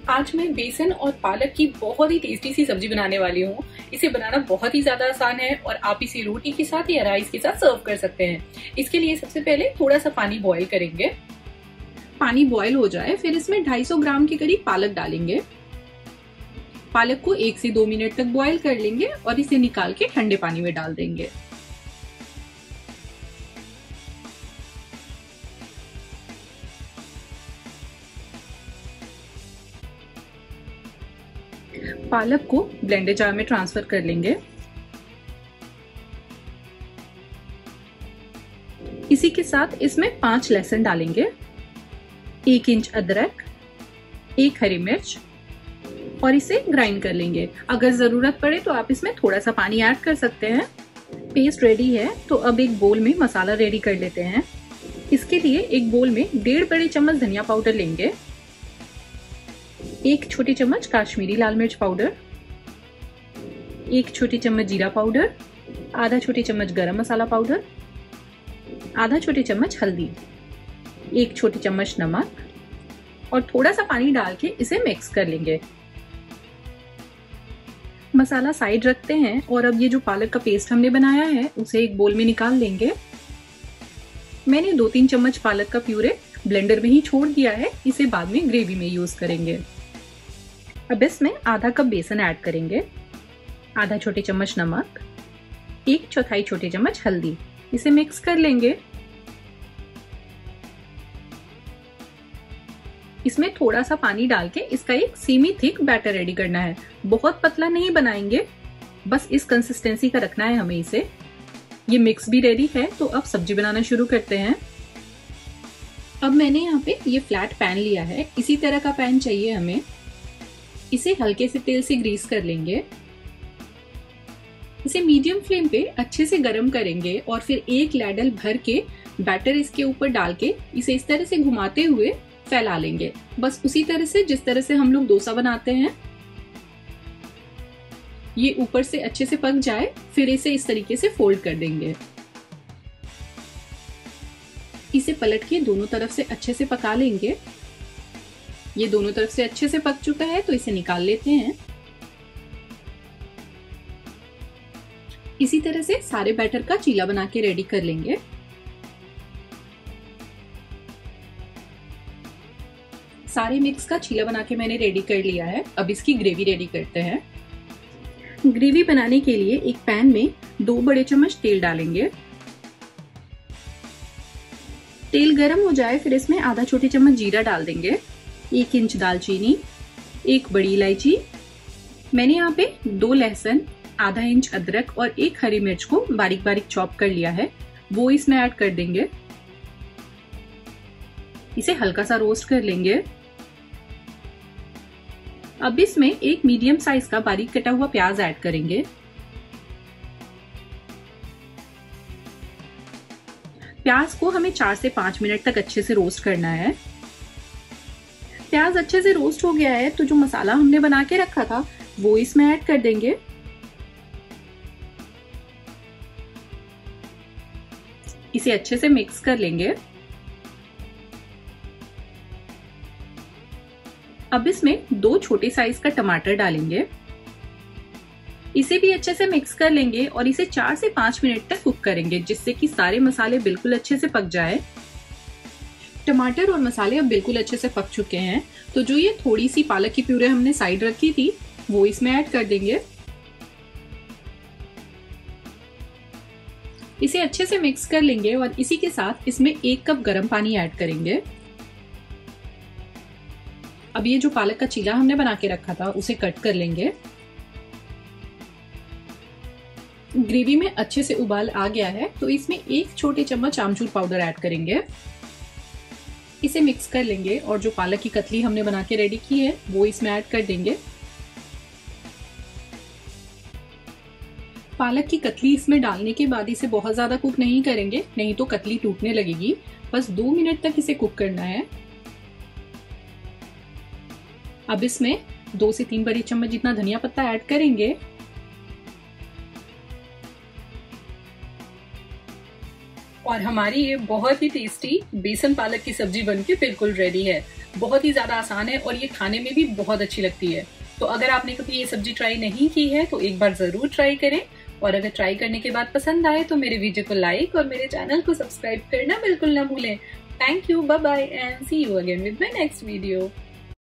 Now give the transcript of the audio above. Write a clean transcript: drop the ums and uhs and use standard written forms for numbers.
आज मैं बेसन और पालक की बहुत ही टेस्टी सी सब्जी बनाने वाली हूँ। इसे बनाना बहुत ही ज्यादा आसान है और आप इसे रोटी के साथ या राइस के साथ सर्व कर सकते हैं। इसके लिए सबसे पहले थोड़ा सा पानी बॉईल करेंगे। पानी बॉईल हो जाए फिर इसमें 250 ग्राम के करीब पालक डालेंगे। पालक को 1 से 2 मिनट तक बॉईल कर लेंगे और इसे निकाल के ठंडे पानी में डाल देंगे। पालक को ब्लेंडर जार में ट्रांसफर कर लेंगे। इसी के साथ इसमें 5 लहसुन डालेंगे, 1 इंच अदरक, 1 हरी मिर्च और इसे ग्राइंड कर लेंगे। अगर जरूरत पड़े तो आप इसमें थोड़ा सा पानी ऐड कर सकते हैं। पेस्ट रेडी है तो अब एक बोल में मसाला रेडी कर लेते हैं। इसके लिए एक बोल में 1.5 बड़े चम्मच धनिया पाउडर लेंगे, 1 छोटी चम्मच काश्मीरी लाल मिर्च पाउडर, 1 छोटी चम्मच जीरा पाउडर, आधा छोटी चम्मच गरम मसाला पाउडर, आधा छोटी चम्मच हल्दी, 1 छोटी चम्मच नमक और थोड़ा सा पानी डाल के इसे मिक्स कर लेंगे। मसाला साइड रखते हैं और अब ये जो पालक का पेस्ट हमने बनाया है उसे एक बोल में निकाल लेंगे। मैंने 2-3 चम्मच पालक का प्यूरे ब्लेंडर में ही छोड़ दिया है, इसे बाद में ग्रेवी में यूज करेंगे। अब इसमें आधा कप बेसन ऐड करेंगे, आधा छोटी चम्मच नमक, 1/4 छोटी चम्मच हल्दी, इसे मिक्स कर लेंगे। इसमें थोड़ा सा पानी डाल के इसका एक सेमी थिक बैटर रेडी करना है। बहुत पतला नहीं बनाएंगे, बस इस कंसिस्टेंसी का रखना है हमें इसे। ये मिक्स भी रेडी है तो अब सब्जी बनाना शुरू करते हैं। अब मैंने यहाँ पे ये फ्लैट पैन लिया है, इसी तरह का पैन चाहिए हमें। इसे हल्के से तेल से ग्रीस कर लेंगे। इसे मीडियम फ्लेम पे अच्छे से गरम करेंगे और फिर एक लैडल भर के बैटर इसके ऊपर डाल के इसे इस तरह से घुमाते हुए फैला लेंगे। बस उसी तरह से जिस तरह से हम लोग डोसा बनाते हैं। ये ऊपर से अच्छे से पक जाए फिर इसे इस तरीके से फोल्ड कर देंगे। इसे पलट के दोनों तरफ से अच्छे से पका लेंगे। ये दोनों तरफ से अच्छे से पक चुका है तो इसे निकाल लेते हैं। इसी तरह से सारे बैटर का चीला बना के रेडी कर लेंगे। सारे मिक्स का चीला बना के मैंने रेडी कर लिया है। अब इसकी ग्रेवी रेडी करते हैं। ग्रेवी बनाने के लिए एक पैन में 2 बड़े चम्मच तेल डालेंगे। तेल गरम हो जाए फिर इसमें आधा छोटी चम्मच जीरा डाल देंगे, 1 इंच दालचीनी, 1 बड़ी इलायची, मैंने यहाँ पे 2 लहसुन, आधा इंच अदरक और 1 हरी मिर्च को बारीक बारीक चॉप कर लिया है, वो इसमें ऐड कर देंगे। इसे हल्का सा रोस्ट कर लेंगे। अब इसमें एक मीडियम साइज का बारीक कटा हुआ प्याज ऐड करेंगे। प्याज को हमें 4 से 5 मिनट तक अच्छे से रोस्ट करना है। प्याज अच्छे से रोस्ट हो गया है तो जो मसाला हमने बना के रखा था वो इसमें ऐड कर देंगे। इसे अच्छे से मिक्स कर लेंगे। अब इसमें 2 छोटे साइज का टमाटर डालेंगे। इसे भी अच्छे से मिक्स कर लेंगे और इसे 4 से 5 मिनट तक कुक करेंगे जिससे कि सारे मसाले बिल्कुल अच्छे से पक जाए। टमाटर और मसाले अब बिल्कुल अच्छे से पक चुके हैं तो जो ये थोड़ी सी पालक की प्यूरे हमने साइड रखी थी वो इसमें ऐड कर देंगे। इसे अच्छे से मिक्स कर लेंगे और इसी के साथ इसमें 1 कप गर्म पानी ऐड करेंगे। अब ये जो पालक का चीला हमने बना के रखा था उसे कट कर लेंगे। ग्रेवी में अच्छे से उबाल आ गया है तो इसमें 1 छोटे चम्मच आमचूर पाउडर ऐड करेंगे। इसे मिक्स कर लेंगे और जो पालक की कतली हमने बना के रेडी की है वो इसमें ऐड कर देंगे। पालक की कतली इसमें डालने के बाद इसे बहुत ज्यादा कुक नहीं करेंगे, नहीं तो कतली टूटने लगेगी। बस 2 मिनट तक इसे कुक करना है। अब इसमें 2 से 3 बड़ी चम्मच जितना धनिया पत्ता ऐड करेंगे। और हमारी ये बहुत ही टेस्टी बेसन पालक की सब्जी बनके बिल्कुल रेडी है। बहुत ही ज्यादा आसान है और ये खाने में भी बहुत अच्छी लगती है। तो अगर आपने कभी ये सब्जी ट्राई नहीं की है तो एक बार जरूर ट्राई करें, और अगर ट्राई करने के बाद पसंद आए तो मेरे वीडियो को लाइक और मेरे चैनल को सब्सक्राइब करना बिल्कुल ना भूलें। Thank you, bye bye and see you again with my next video.